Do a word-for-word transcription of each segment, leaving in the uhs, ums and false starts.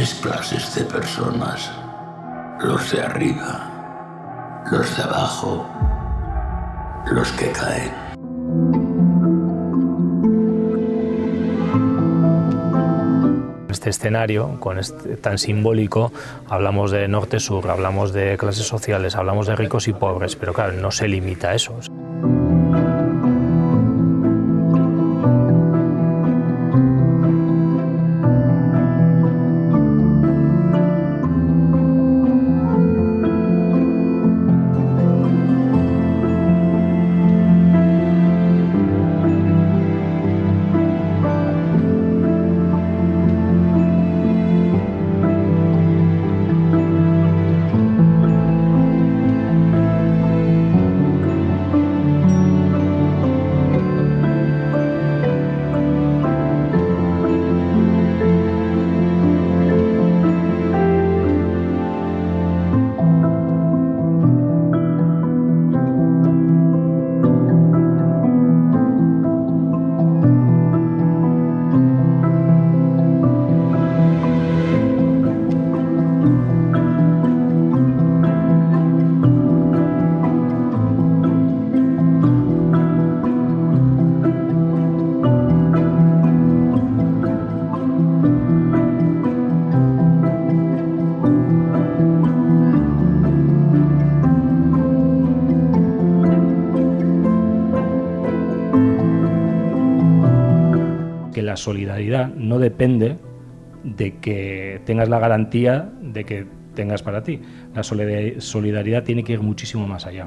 tres clases de personas. Los de arriba, los de abajo, los que caen. Este escenario, con este, tan simbólico, hablamos de norte-sur, hablamos de clases sociales, hablamos de ricos y pobres, pero claro, no se limita a eso. Que la solidaridad no depende de que tengas la garantía de que tengas para ti. La solidaridad tiene que ir muchísimo más allá.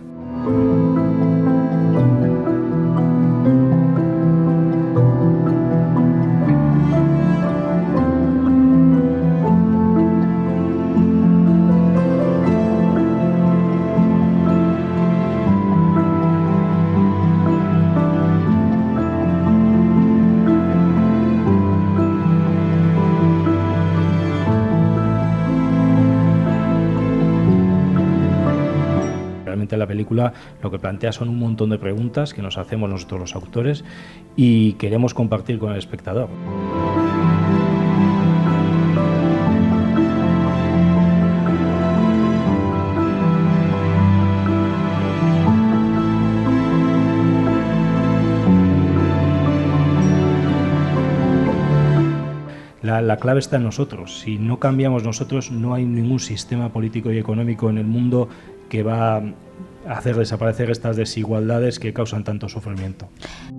Realmente la película lo que plantea son un montón de preguntas que nos hacemos nosotros los autores y queremos compartir con el espectador. La, la clave está en nosotros. Si no cambiamos nosotros, no hay ningún sistema político y económico en el mundo que va a hacer desaparecer estas desigualdades que causan tanto sufrimiento.